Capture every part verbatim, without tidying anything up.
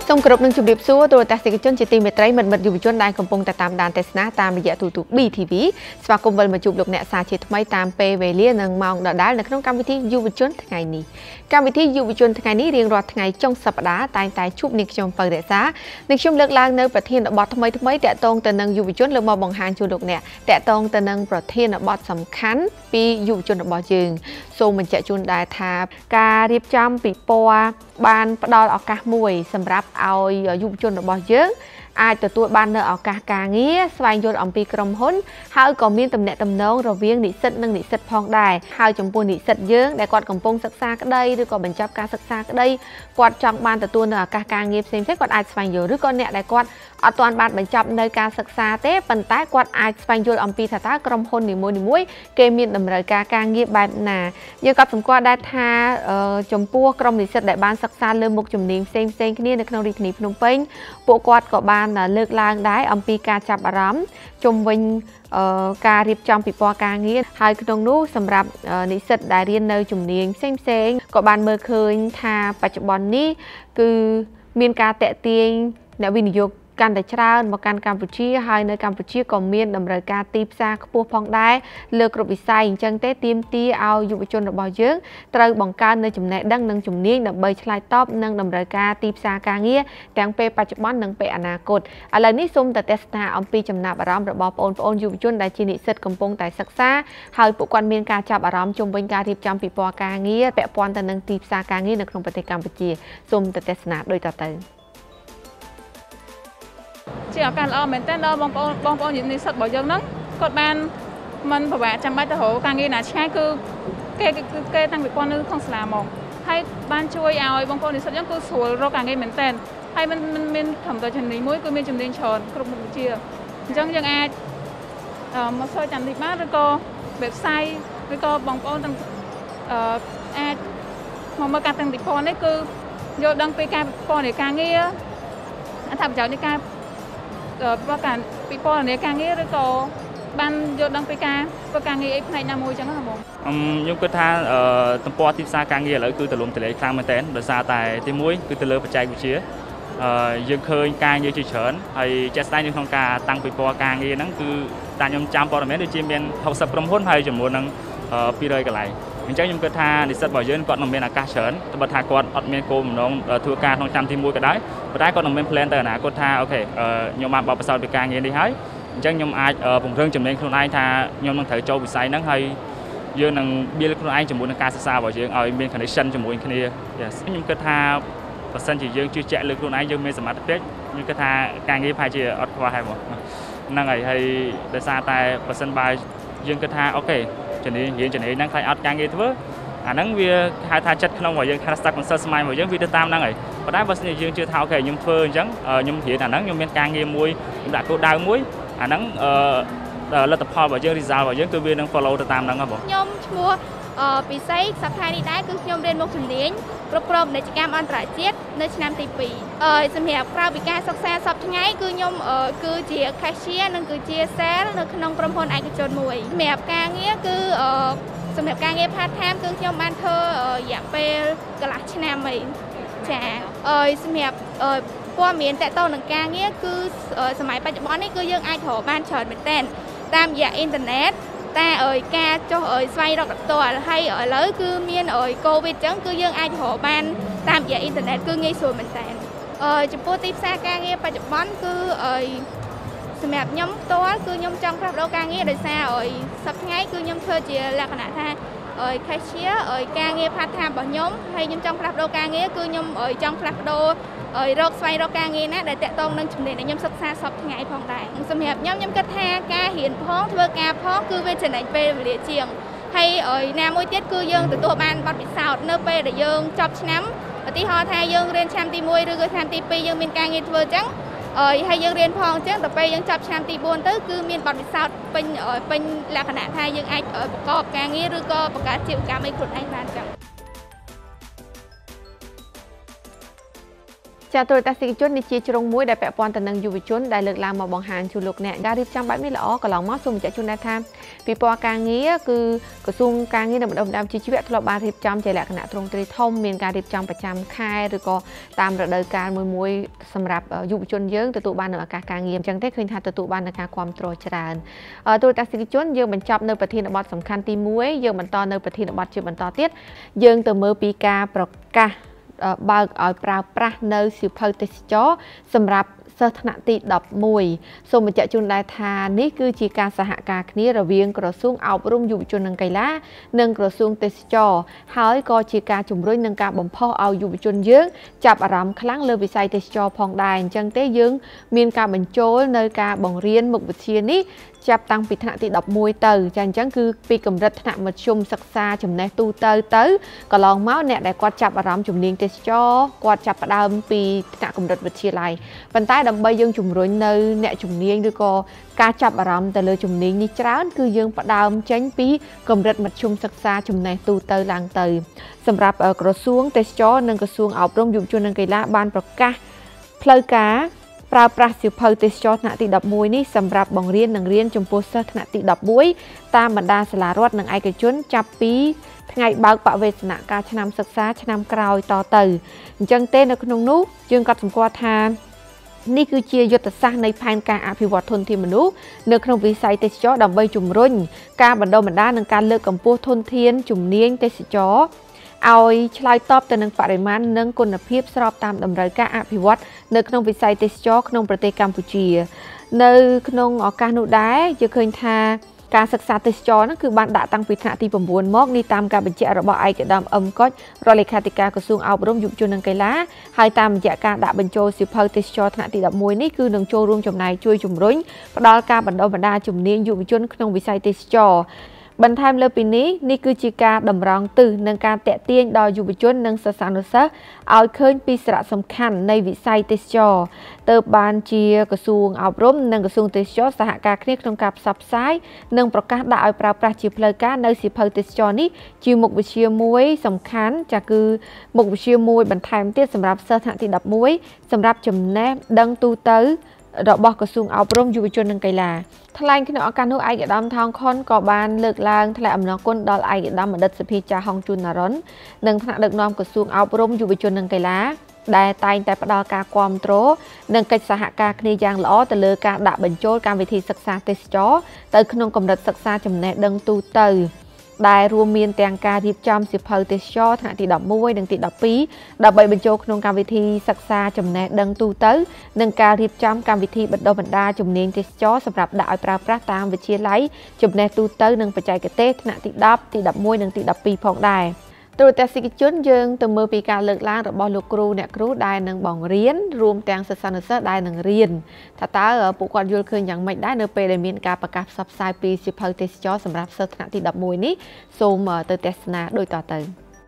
សូមគោរពនឹងជម្រាបសួរទូរទស្សនិកជនជាទីមេត្រីមិត្តមិត្តយុវជនដែលកំពុងតែតាមដានទេសនាតាមរយៈទូរទស្សន៍ B ធី វី ស្វាគមន៍វិលមកជួបលោកអ្នកសាជាថ្មីតាមពេលវេលានិងម៉ោងដដែលនៅក្នុងកម្មវិធីយុវជនថ្ងៃនេះកម្មវិធីយុវជនថ្ងៃនេះរៀងរាល់ថ្ងៃចុងសប្តាហ៍តែងតែជួបនាងខ្ញុំពៅរក្សានាងខ្ញុំលើកឡើងនៅប្រធានបទថ្មីថ្មីតាក់ទងទៅនឹងយុវជនលើមកបង្ហាញជូនលោកអ្នកតាក់ទងទៅនឹងប្រធានបទសំខាន់ពីយុវជនរបស់យើងសូមបញ្ជាក់ជូនដែរថាការរៀបចំពិព័រណ៍បានផ្ដល់ឱកាសមួយសម្រាប់ឲ្យយុវជនរបស់យើងអាចទទួលបាននៅឱកាសការងារស្វែងយល់អំពីក្រុមហ៊ុនហើយក៏មានទំនាក់ទំនងរវាងនិស្សិតនិងនិស្សិតផងដែរហើយចំពោះនិស្សិតយើងដែលគាត់កំពុងសិក្សាក្តីឬក៏បញ្ចប់ការសិក្សាក្តីគាត់ចង់បានទទួលនៅឱកាសការងារផ្សេងៗគាត់អាចស្វែងយល់ឬក៏អ្នកដែលគាត់អត់ទាន់បានបញ្ចប់នៅការសិក្សាទេប៉ុន្តែគាត់អាចស្វែងយល់អំពីថាតើក្រុមហ៊ុននីមួយៗគេមានតម្រូវការការងារបែបណាយើងក៏សម្គាល់ដែរថាចំពោះក្រុមនិស្សិតដែលបានសិក្សាលើមុខជំនាញផ្សេងផ្សេងគ្នានៅក្នុងរាជធានីភ្នំពេញពួកគាត់ក៏បានលើកឡើងដែរអំពីការចាប់អារម្មណ៍ជុំវិញការរៀបចំពិព័រណ៍ការងារហើយក្នុងនោះសម្រាប់និស្សិតដែលរៀននៅជំនាញផ្សេងផ្សេងក៏បានមើលឃើញថាបច្ចុប្បន្ននេះគឺមានការតាក់ទាញអ្នកវិនិយោគកាន់តែច្រើនមកកាន់កម្ពុជាហើយនៅកម្ពុជាក៏មានតម្រូវការទីផ្សារខ្ពស់ផងដែរលើគ្រប់វិស័យអញ្ចឹងទេទាមទារឲ្យយុវជនរបស់យើងត្រូវបង្កើននៅចំណេះដឹងនិងជំនាញដើម្បីឆ្លើយតបនឹងតម្រូវការទីផ្សារការងារទាំងពេលបច្ចុប្បន្ននិងពេលអនាគតឥឡូវនេះសូមតទស្សនាអំពីចំណាប់អារម្មណ៍របស់បងប្អូនយុវជនដែលជានិស្សិតកំពុងតែសិក្សាហើយពួកគាត់មានការចាប់អារម្មណ៍ជុំវិញការរៀបចំពិព័រណ៍ការងារពាក់ព័ន្ធទៅនឹងទីផ្សារការងារនៅក្នុងប្រទេសកម្ពុជាសូមតទស្សនាដូចតទៅជាឱកាសល្អមែនទែនដល់បងប្អូនបងប្អូននិស្សិតរបស់យើងហ្នឹងគាត់បានមិនពិបាកចាំបាច់ទៅរកការងារណាឆ្ងាយគឺគេគេតាំងពីគាត់នៅក្នុងសាលាហ្មងហើយបានជួយឲ្យបងប្អូននិស្សិតយើងគឺស្រួលរកការងារមែនទែនហើយมันមានត្រឹមតែជំនាញមួយគឺមានជំនាញច្រើនគ្រប់មុខវិជ្ជាអញ្ចឹងយើងអាចមកសើចតាមនេះបានឬក៏ website ឬក៏បងប្អូនទាំងអាចមកមើលការតាំងពីផលនេះគឺយល់ដឹងពីការពិព័រណ៍នៃការងារអត្ថប្រយោជន៍នៃការប្រកាន់ពិព័រណ៍នៃការងារឬក៏បានយល់ដឹងពីការធ្វើការងារអីផ្នែកណាមួយអញ្ចឹងហ៎បងខ្ញុំគិតថាទំព័រទីផ្សារការងារឥឡូវគឺទលំទលាយខ្លាំងមែនទែនដោយសារតែទីមួយគឺទៅលើបច្ចេកវិទ្យាយើងឃើញការងារជាច្រើនហើយជាក់ស្ដែងនៅក្នុងការតាំងពិព័រណ៍ការងារហ្នឹងគឺតែខ្ញុំចាំព័ត៌មានដូចជាមានហុកសិបក្រុមហ៊ុនហើយចំនួននឹងពីររយកន្លែងអញ្ចឹងខ្ញុំគិតថានិស្សិតរបស់យើងគាត់នឹងមានឱកាសច្រើនត្បិតថាគាត់អត់មានគោលបំណងធ្វើការក្នុងឆ្នាំទីមួយក៏ដោយប៉ុន្តែគាត់នឹងមាន plan ទៅអនាគតថាអូខេខ្ញុំបានបបិសោតពីការងារនេះហើយអញ្ចឹងខ្ញុំអាចពង្រឹងចំណេញខ្លួនឯងថាខ្ញុំនឹងត្រូវចូលវិស័យហ្នឹងហើយយើងនឹង build ខ្លួនឯងជាមួយនឹងការសិក្សារបស់យើងឲ្យមាន connection ជាមួយគ្នា yes ខ្ញុំគិតថាបើសិនជាយើងជឿជាក់លើខ្លួនឯងយើងមានសមត្ថភាពខ្ញុំគិតថាការងារប្រហែលជាអត់ខ្វះហើយហ្មងហ្នឹងហើយហើយដោយសារតែបើសិនបើយើងគិតថាអូខេជំនាញរៀនជំនាញហ្នឹងខ្លាចអត់ការងារធ្វើអាហ្នឹងវាហៅថាចិត្តក្នុងរបស់យើង Stuck Concert ស្មៃរបស់យើងវាទៅតាមហ្នឹងហើយប៉ុន្តែបើសិនជាយើងជឿថាអូខេខ្ញុំធ្វើអញ្ចឹងខ្ញុំរៀនអាហ្នឹងខ្ញុំមានការងារមួយខ្ញុំដាក់គោលដៅមួយអាហ្នឹងលទ្ធផលរបស់យើង result របស់យើងគឺវានឹង follow ទៅតាមហ្នឹងហ៎បងខ្ញុំឈ្មោះពិសីសប្តាហ៍នេះដែរគឺខ្ញុំរៀនមុខជំនាញគ្រប់គ្រងពាណិជ្ជកម្មអន្តរជាតិនៅឆ្នាំទីពីរអឺសម្រាប់ក្រៅពីការសិក្សាសប្តាហ៍ថ្ងៃគឺខ្ញុំគឺជា cashier និងគឺជា sales នៅក្នុងក្រុមហ៊ុនឯកជនមួយសម្រាប់ការងារគឺសម្រាប់ការងារ part time គឺខ្ញុំបានធ្វើរយៈពេលកន្លះឆ្នាំហើយចាអឺសម្រាប់ព័ត៌មានតកតនឹងការងារគឺសម័យបច្ចុប្បន្ននេះគឺយើងអាចរកបានច្រើនមែនទែនតាមរយៈអ៊ីនធឺណិតតែអើយការចុះអើយស្វែងរកផ្ទាល់ហើយឥឡូវគឺមានអើយកូវីដអញ្ចឹងគឺយើងអាចរកបានតាមរយៈអ៊ីនធឺណិតគឺងាយស្រួលមែនទែនអើយចំពោះទីផ្សារការងារបច្ចុប្បន្នគឺអើយសម្រាប់ខ្ញុំផ្ទាល់គឺខ្ញុំចង់ផ្លាស់ប្ដូរការងារដោយសារអើយសប្តាហ៍ថ្ងៃគឺខ្ញុំធ្វើជាលក្ខណៈថាអើយ cashier អើយការងារ part time របស់ខ្ញុំហើយខ្ញុំចង់ផ្លាស់ប្ដូរការងារគឺខ្ញុំអើយចង់ផ្លាស់ប្ដូរអើយរកស្វែងរកការងារណាដែលតាក់ទងនឹងជំនាញដែលខ្ញុំសិក្សាសប្តាហ៍ថ្ងៃផងដែរសម្រាប់ខ្ញុំខ្ញុំគិតថាការរៀនផងធ្វើការផងគឺវាចំណេញពេលវេលាជាងហើយអើយណាមួយទៀតគឺយើងទទួលបានបទពិសោធន៍នៅពេលដែលយើងចប់ឆ្នាំឧទាហរណ៍ថាយើងរៀនឆ្នាំទីមួយឬក៏ឆ្នាំទីពីរយើងមានការងារធ្វើអញ្ចឹងអើយហើយយើងរៀនផងអញ្ចឹងដល់ពេលយើងចាប់ឆ្នាំទីបួនទៅគឺមានបទពិសោធន៍ពេញពេញលក្ខណៈថាយើងអាចប្រកបការងារឬក៏បង្កើតអាជីវកម្មឲ្យខ្លួនឯងបានអញ្ចឹងចាទូរទស្សនិកជននេះជាជ្រុងមួយដែលពាក់ព័ន្ធទៅនឹងយុវជនដែលលើកឡើងមកបង្ហាញជូនលោកអ្នកការរៀបចំបែបនេះល្អកន្លងមកសូមបញ្ជាក់ជូនដែរថាពិព័រណ៍ការងារគឺក្រសួងការងារនិងបណ្ដុំបណ្ដាលវិជ្ជាជីវៈធ្លាប់បានរៀបចំជាលក្ខណៈទ្រង់ទ្រាយធំមានការរៀបចំប្រចាំខែឬក៏តាមរដូវកាលមួយមួយសម្រាប់យុវជនយើងទទួលបាននៅឱកាសការងារអញ្ចឹងទេឃើញថាទទួលបាននៅការគាំទ្រច្រើនទូរទស្សនិកជនយើងបញ្ចប់នៅប្រធានបទសំខាន់ទីមួយយើងបន្តនៅប្រធានបទជាបន្តទៀតយើងទៅមើលពីការប្រកាសបើកឲ្យប្រើប្រាស់នៅសៀវភៅទេសចរសម្រាប់សិស្សថ្នាក់ទីដប់មួយសូមបញ្ជាក់ជូនដែរថានេះគឺជាការសហការគ្នារវាងក្រសួងអប់រំយុវជននិងកីឡានិងក្រសួងទេសចរហើយក៏ជាការជំរុញនឹងការបំផុសឲ្យយុវជនយើងចាប់អារម្មណ៍ខ្លាំងលើវិស័យទេសចរផងដែរអញ្ចឹងទេយើងមានការបញ្ចូលនៅការបង្រៀនមុខវិជ្ជានេះចាប់តាំងពីថ្នាក់ទីដប់មួយទៅចាអញ្ចឹងគឺពីកម្រិតថ្នាក់មធ្យមសិក្សាចំណេះទូទៅទៅកន្លងមកអ្នកដែលគាត់ចាប់អារម្មណ៍ជំនាញទេសចរគាត់ចាប់ផ្ដើមពីថ្នាក់កម្រិតវិទ្យាល័យប៉ុន្តែដើម្បីយើងជំរុញនៅអ្នកជំនាញឬក៏ការចាប់អារម្មណ៍ទៅលើជំនាញនេះច្រើនគឺយើងផ្ដើមចេញពីកម្រិតមធ្យមសិក្សាចំណេះទូទៅឡើងទៅសម្រាប់ក្រសួងទេសចរនិងក្រសួងអប់រំយុវជននិងកីឡាបានប្រកាសផ្លូវការប្រើប្រាស់សៀវភៅទេសចរថ្នាក់ទីដប់មួយនេះសម្រាប់បង្រៀននិងរៀនចំពោះសិស្សថ្នាក់ទីដប់មួយតាមបណ្ដាសាលារដ្ឋនិងឯកជនចាប់ពីថ្ងៃបើកបវេសនការឆ្នាំសិក្សាឆ្នាំក្រោយតទៅអញ្ចឹងទេនៅក្នុងនោះយើងក៏សម្គាល់ថានេះគឺជាយុទ្ធសាស្ត្រនៃផែនការអភិវឌ្ឍធនធានមនុស្សនៅក្នុងវិស័យទេសចរដើម្បីជំរុញការបណ្ដុះបណ្ដាលនិងការលើកកម្ពស់ធនធានជំនាញទេសចរឲ្យឆ្លើយតបទៅនឹងបរិមាណនិងគុណភាពស្របតាមតម្រូវការអភិវឌ្ឍនៅក្នុងវិស័យទេសចរក្នុងប្រទេសកម្ពុជានៅក្នុងឱកាសនោះដែរយើងឃើញថាការសិក្សាទេសចរហ្នឹងគឺបានដាក់តាំងពីថ្នាក់ទី៩មកនេះតាមការបញ្ជាក់របស់ឯកឧត្តមអឹមកុចរដ្ឋលេខាធិការក្រសួងអប់រំយុវជននិងកីឡាហើយតាមរយៈការដាក់បញ្ចូលសៀវភៅទេសចរថ្នាក់ទីដប់មួយនេះគឺនឹងចូលរួមចំណែកជួយជំរុញផ្ដល់ការបណ្ដុះបណ្ដាលជំនាញយុវជនក្នុងវិស័យទេសចរបន្ថែមលើពីនេះនេះគឺជាការតម្រង់ទិសនិងការតាក់ទាញដល់យុវជននិងសិស្សានុសិស្សឲ្យឃើញពីសារៈសំខាន់នៃវិស័យទេសចរទើបបានជាក្រសួងអប់រំនិងក្រសួងទេសចរសហការគ្នាក្នុងការផ្សព្វផ្សាយនិងប្រកាសដាក់ឲ្យប្រើប្រាស់ជាផ្លូវការនៅសៀវភៅទេសចរនេះជាមុខវិជ្ជាមួយសំខាន់ចាគឺមុខវិជ្ជាមួយបន្ថែមទៀតសម្រាប់សិស្សថ្នាក់ទីដប់មួយសម្រាប់ចំណេះដឹងទូទៅរបស់ក្រសួងអប់រំយុវជននិងកីឡាថ្លែងក្នុងឱកាសនោះឯកឧត្តមថោងខុនក៏បានលើកឡើងថ្លែងអំណរគុណដល់ឯកឧត្តមអតីតសភាចាស់ហុងជូនណារុននិងថ្នាក់ដឹកនាំក្រសួងអប់រំយុវជននិងកីឡាដែលតែងតែផ្ដល់ការគាំទ្រនិងកិច្ចសហការគ្នាយ៉ាងល្អទៅលើការដាក់បញ្ចូលកម្មវិធីសិក្សាទេសចរទៅក្នុងកម្រិតសិក្សាចំណេះដឹងទូទៅដែលរួមមានទាំងការរៀបចំសៀវភៅទេសចរថ្នាក់ទីដប់មួយនិងទីដប់ពីរដើម្បីបញ្ចូលក្នុងកម្មវិធីសិក្សាចំណេះដឹងទូទៅនិងការរៀបចំកម្មវិធីបណ្ដុះបណ្ដាលជំនាញទេសចរសម្រាប់ដាក់ឲ្យប្រើប្រាស់តាមវិទ្យាល័យចំណេះទូទៅនិងបច្ចេកទេសថ្នាក់ទីដប់ទីដប់មួយនិងទីដប់ពីរផងដែរទូរទស្សនិកជនយើងទៅមើលពីការលើកឡើងរបស់លោកគ្រូអ្នកគ្រូដែលនឹងបង្រៀនរួមទាំងសិស្សានុសិស្សដែលនឹងរៀនថាតើពួកគាត់យល់ឃើញយ៉ាងម៉េចដែរនៅពេលដែលមានការប្រកាសផ្សព្វផ្សាយពីសៀវភៅទេសចរសម្រាប់សិស្សថ្នាក់ទីដប់មួយនេះសូមទៅទស្សនាដូចតទៅ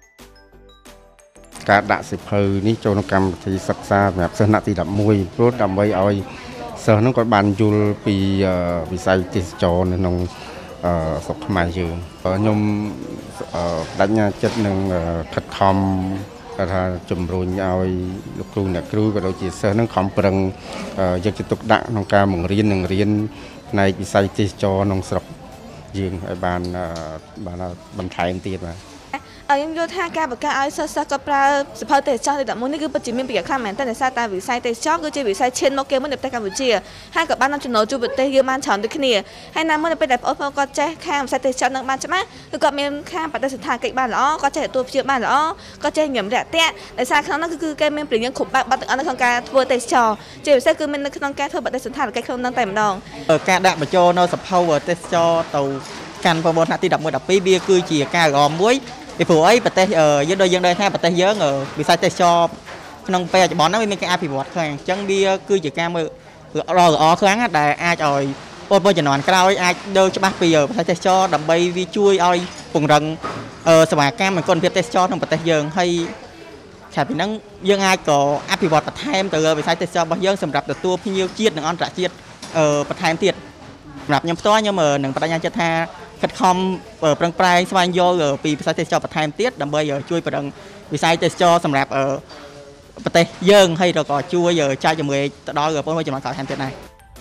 ការដាក់សៀវភៅនេះចូលក្នុងកម្មវិធីសិក្សាសម្រាប់សិស្សថ្នាក់ទីដប់មួយព្រោះដើម្បីឲ្យសិស្សហ្នឹងគាត់បានយល់ពីវិស័យទេសចរនៅក្នុងស្រុកខ្មែរយើងខ្ញុំបដិញ្ញាចិត្តនឹងខិតខំគេថាជំរុញឲ្យលោកគ្រូអ្នកគ្រូក៏ដូចជាសិស្សនឹងខំប្រឹងយកចិត្តទុកដាក់ក្នុងការបង្រៀននិងរៀនផ្នែកវិស័យទេសចរក្នុងស្រុកយើងឲ្យបានបានបន្ថែមទៀតបាទខ្ញុំយល់ថាការបង្កើតឲ្យសិស្សសិស្សគាត់ប្រើសៀវភៅទេសចរទីដប់មួយនេះគឺពិតជាមានប្រយោជន៍ខ្លាំងមែនទែនដោយសារតែវិស័យទេសចរគឺជាវិស័យឈានមុខគេមួយនៅប្រទេសកម្ពុជាហើយក៏បាននាំចំណូលជួយប្រទេសយើងបានច្រើនដូចគ្នាហើយណាមួយនៅពេលដែលបងប្អូនគាត់ចេះខាងវិស័យទេសចរនឹងបានច្បាស់គឺគាត់មានខាងបដិសណ្ឋារកិច្ចបានល្អគាត់ចេះទទួលភ្ញៀវបានល្អគាត់ចេះញញឹមរាក់ទាក់ដោយសារក្នុងនោះគឺគេមានប្រយោជន៍គ្រប់បែបបាត់ទាំងអស់នៅក្នុងការធ្វើទេសចរជាពិសេសគឺមាននៅក្នុងការធ្វើបដិសណ្ឋារកិច្ចក្នុងនោះតែម្ដងការដាក់បញ្ចូលនៅសភៅទេសចរទៅកាន់បងប្អូនថ្នាក់ទីដប់មួយ ដប់ពីរវាគឺជាការអមមួយពីព្រោះអីប្រទេសយើងដូចយើងដឹងថាប្រទេសយើងវិស័យទេសចរក្នុងពេលបច្ចុប្បន្នហ្នឹងវាមានការអភិវឌ្ឍខ្លាំងអញ្ចឹងវាគឺជាការមើលល្អល្អខ្លាំងដែលអាចឲ្យបងប្អូនជំនាន់ក្រោយអាចដឹងច្បាស់ពីវិស័យទេសចរដើម្បីវាជួយឲ្យពង្រឹងសេវាកម្មនិងគុណភាពទេសចរក្នុងប្រទេសយើងហើយឆាប់ពីហ្នឹងយើងអាចក៏អភិវឌ្ឍបន្ថែមទៅលើវិស័យទេសចររបស់យើងសម្រាប់ទទួលភ្ញៀវជាតិនិងអន្តរជាតិបន្ថែមទៀតសម្រាប់ខ្ញុំផ្ទាល់ខ្ញុំនឹងបដិញ្ញាចិត្តថាខិតខំប្រឹងប្រែងស្វែងយល់ពីវិស័យទេសចរបន្ថែមទៀតដើម្បីជួយពង្រឹងវិស័យទេសចរសម្រាប់ប្រទេសយើងហើយក៏ជួយចែកជាមួយទៅដល់បងប្អូនមួយចំនួនក្រោយថែមទៀតដែរ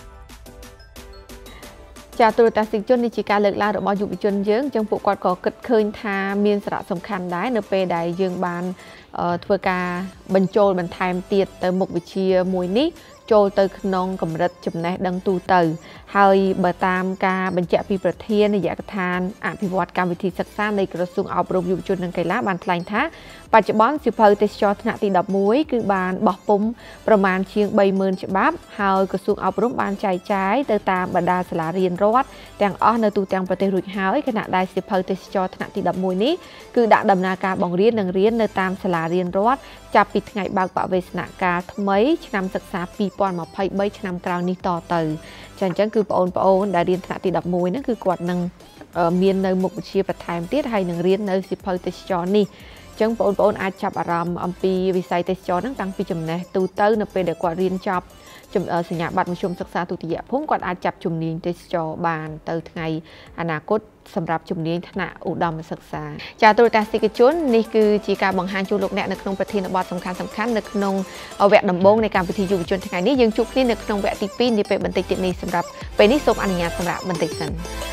ចាទូរទស្សនិកជននេះជាការលើកឡើងរបស់យុវជនយើងចឹងពួកគាត់ក៏គិតឃើញថាមានសារៈសំខាន់ដែរនៅពេលដែលយើងបានធ្វើការបញ្ចូលបន្ថែមទៀតទៅមុខវិជ្ជាមួយនេះចូលទៅក្នុងកម្រិតចំណេះដឹងទូទៅហើយបើតាមការបញ្ជាក់ពីប្រធាននាយកដ្ឋានអភិវឌ្ឍកម្មវិធីសិក្សានៃក្រសួងអប់រំយុវជននិងកីឡាបានថ្លែងថាបច្ចុប្បន្នសៀវភៅទេសចរថ្នាក់ទីដប់មួយគឺបានបោះពុម្ពប្រមាណជាងបីម៉ឺនច្បាប់ហើយក្រសួងអប់រំបានចែកចាយទៅតាមបណ្ដាសាលារៀនរដ្ឋទាំងអស់នៅទូទាំងប្រទេសរួចហើយខណៈដែលសៀវភៅទេសចរថ្នាក់ទីដប់មួយនេះគឺដាក់ដំណើរការបង្រៀននិងរៀននៅតាមសាលារៀនរដ្ឋចាប់ពីថ្ងៃបើកបរិវេសនការថ្មីឆ្នាំសិក្សាពីរពាន់ម្ភៃបីឆ្នាំក្រោយនេះតទៅចាអញ្ចឹងគឺបងប្អូនដែលរៀនថ្នាក់ទីដប់មួយហ្នឹងគឺគាត់នឹងមាននៅមុខវិជ្ជាបន្ថែមទៀតហើយនឹងរៀននៅសៀវភៅទេសចរនេះអញ្ចឹងបងប្អូនអាចចាប់អារម្មណ៍អំពីវិស័យទេសចរហ្នឹងតាំងពីចំណេះទូទៅនៅពេលដែលគាត់រៀនចប់សញ្ញាបត្រមធ្យមសិក្សាទុតិយភូមិគាត់អាចចាប់ជំនាញទេសចរបានទៅថ្ងៃអនាគតសម្រាប់ជំនាញថ្នាក់ឧត្តមសិក្សាចាទូរទស្សនិកជននេះគឺជាការបង្ហាញជូនលោកអ្នកនៅក្នុងប្រធានបទសំខាន់សំខាន់នៅក្នុងវគ្គដំបូងនៃកម្មវិធីយុវជនថ្ងៃនេះយើងជួបគ្នានៅក្នុងវគ្គទីពីរនាពេលបន្តិចទៀតនេះសម្រាប់ពេលនេះសូមអនុញ្ញាតសម្រាប់បន្តិចសិន